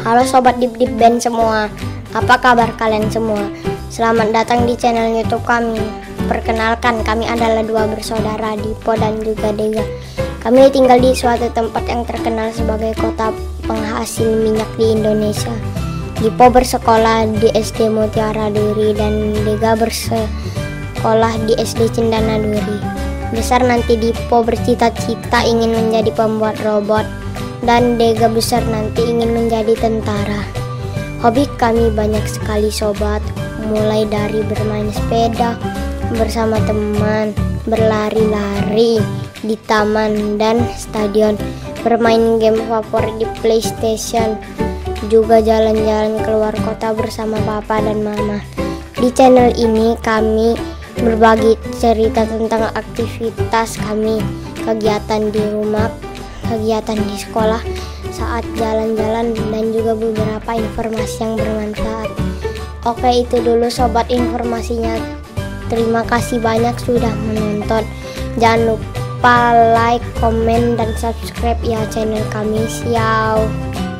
Halo Sobat Dip Dip Band semua, apa kabar kalian semua? Selamat datang di channel YouTube kami. Perkenalkan, kami adalah dua bersaudara, Dipo dan juga Dega. Kami tinggal di suatu tempat yang terkenal sebagai kota penghasil minyak di Indonesia. Dipo bersekolah di SD Mutiara Duri dan Dega bersekolah di SD Cendana Duri. Besar nanti Dipo bercita-cita ingin menjadi pembuat robot, dan Dega besar nanti ingin menjadi tentara. Hobi kami banyak sekali sobat, mulai dari bermain sepeda bersama teman, berlari-lari di taman dan stadion, bermain game favorit di PlayStation, juga jalan-jalan keluar kota bersama papa dan mama. Di channel ini kami berbagi cerita tentang aktivitas kami, kegiatan di rumah, kegiatan di sekolah, saat jalan-jalan, dan juga beberapa informasi yang bermanfaat. Oke, itu dulu sobat informasinya. Terima kasih banyak sudah menonton. Jangan lupa like, komen, dan subscribe ya channel kami. Siau.